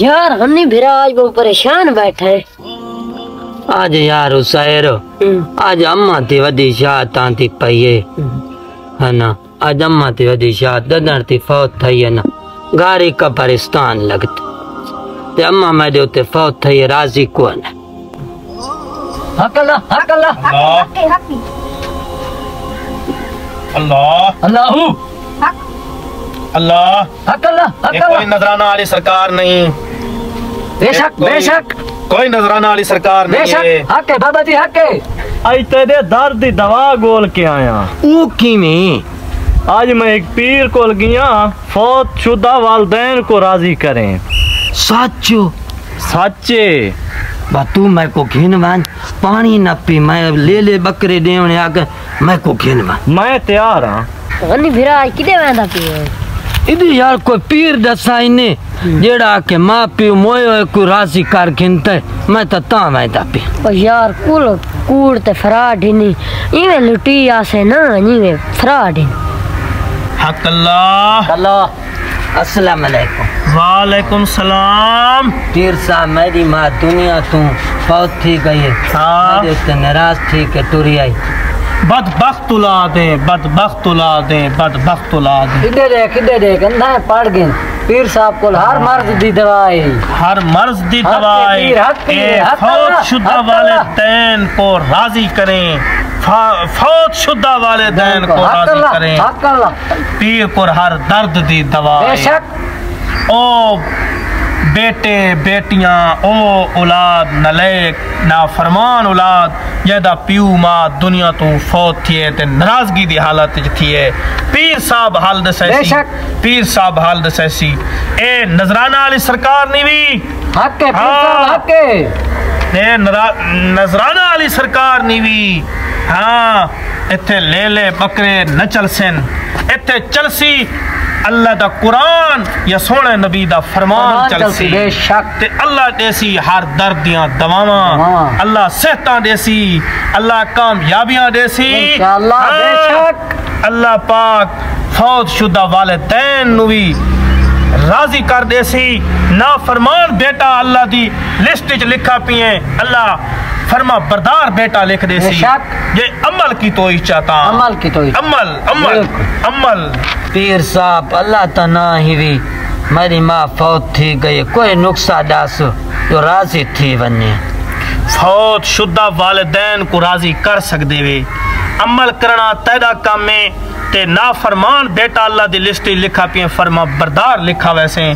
यार हनी भिरा आज बहुत परेशान बैठे। आज यार उसायर आज अम्मा थी वदी शाद तांती पईए है ना। आज अम्मा थी वदी शाद ददन थी फौत थई है ना। गारी कब्रिस्तान लगत ते अम्मा मेरे उते फौत थई राजी कोन। हकला हकला अल्लाह अल्लाहू अल्लाह हकला ये हकला। कोई नजराना वाली सरकार नहीं। बेशक बेशक कोई नजराना वाली सरकार नहीं है। बेशक हक है बाबा जी हक है। आज तेरे दर्द दी दवा गोल के आया। ओ किवें आज मैं एक पीर कोल गया फौत शुदा वालदैन को राजी करें। साचो सच्चे बा तू मैं को घिनवान पानी न पी मैं ले बकरे देवने आगे मैं को घिनवान। मैं तैयार हाँ। हनी भिरा आज किदे वेंदा पिए। इधर यार कोई पीर दसाई ने जेड़ा के मां पियो मोयो को राजी कर घिनते मैं तो ता वेंदा पी। ओ यार कुल कूड़ ते फराड ही नहीं इवे लुटी आसे ना इवे फराड ही। हक अल्लाह। अल्लाह अस्सलाम वालेकुम। वालेकुम सलाम। पीर साहब मेरी माँ दुनिया तू फौत थी गई है। हाँ। मेरे उत्ते नाराज थी के टुरी आई। बदबख्त औलादे बदबख्त औलादे बदबख्त औलादे। किधर देख अंधा पड़ गए पीर साहब को हर मर्ज दी दवाई। हर मर्ज दी दवाई फौत शुदा वाले दैन को राजी करें। फौत शुदा वाले दैन को राजी करें। पीर को हर दर्द दी दवाई। बेशक ओ बेटे बेटियां ओ औलाद नलेक ना फरमान औलाद जदा प्यू मां दुनिया तो फौत थी ते नाराजगी दी हालत थी है। पीर साहब हाल दसैसी पीर साहब हाल दसैसी ए नजराना वाली सरकार नहीं भी हक है पीर साहब हक है। ए नजराना वाली सरकार नहीं भी। हाँ इत्थे ले बकरे न चलसन इत्थे चलसी अल्लाह दा कुरान या सोने नबी दा फरमान चलसी। बेशक ते अल्लाह देसी हर दर्द दियां दवावां अल्लाह सेहतां देसी अल्लाह कामयाबियां देसी इंशाअल्लाह। बेशक अल्लाह पाक फौत शुदा वालिदैन नु भी राजी कर देसी। ना फरमान बेटा अल्लाह दी लिस्ट च लिखा पिए अल्लाह फरमा बरदार बेटा लिख देसी। ये अमल की तो चाहता अमल की तो अमल अमल अमल। पीर साहब अल्लाह ता ना ही भी मेरी माँ फौत थी गई कोई नुक्सा दास जो राजी थी वने। फौत शुदा वालिदैन को राजी कर सकदे वे अमल करना तेरा काम है ते ना फरमान बेटा अल्लाह दी लिस्ट लिखा पिए फरमा बरदार लिखा वैसे।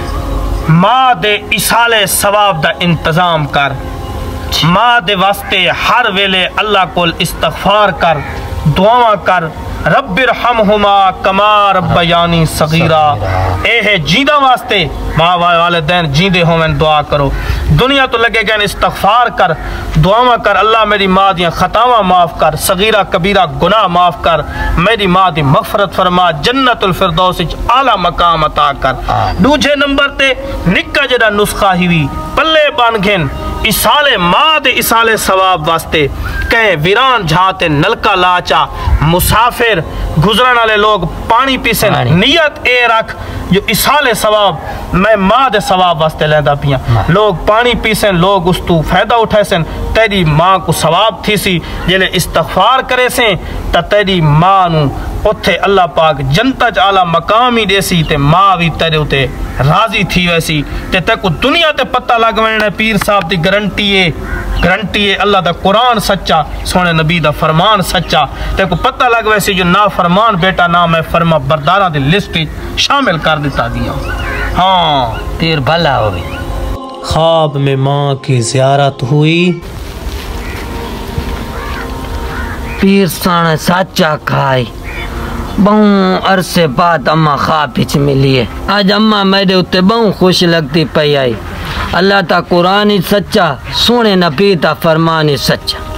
माँ दे इसाले सवाब दा इंतजाम कर। माँ दे वास्ते हर वेले अल्लाह कोल इस्तगफार कर दुआवां कर। रब्बिरहमहुमा कमा रब्बयानी सगीरा। ए है जीदा वास्ते माँ वालिदैन जींदे होवन दुआ करो। दुनिया तो लगे गए इस्तगफार कर दुआवां कर अल्लाह मेरी माँ दियां खतावां माफ कर सगीरा कबीरा गुनाह माफ कर। मेरी माँ दी मगफरत फरमा जन्नतुल फिरदौस विच आला मकाम अता कर। दूजे नंबर ते निक्का जेड़ा नुस्खा ही पल्ले बन घेन इसाले माँ दे इसाले सवाब वास्ते कहे वीरान झाते नलका लाचा मुसाफिर गुजरन वाले लोग पानी पीसे नियत ए रख जो इसाले सवाब मैं माँ दे सवाब वास्ते लेंदा पिया। लोग पानी पीसन लोग उस तू फायदा उठासन तेरी माँ को सवाब थी सी जेले इस्तगफार करे से ता तेरी माँ नु उथे अल्लाह पाक जनता च आला मकाम ही देसी ते माँ भी तेरे उते राजी थी वैसी ते तेको दुनिया ते पता लग वने पीर साहब दी गारंटी है अल्लाह दा कुरान सच्चा सोने नबी दा फरमान सच्चा तेको पता लग वैसी जो ना फरमान बेटा ना मैं फरमा बरदारा दी लिस्ट शामिल कर दिता दिया। हाँ तीर भला हो। ख्वाब में माँ की ज़ियारत हुई। पीर साने साचा खाई बहु अरसे बाद अम्मा ख्वाब पिछ मिली है। आज अम्मा मेरे उत्ते बहु खुश लगती पई आई। अल्लाह ता कुरान ही सच्चा सोने नबी ता फरमान ही सच्चा।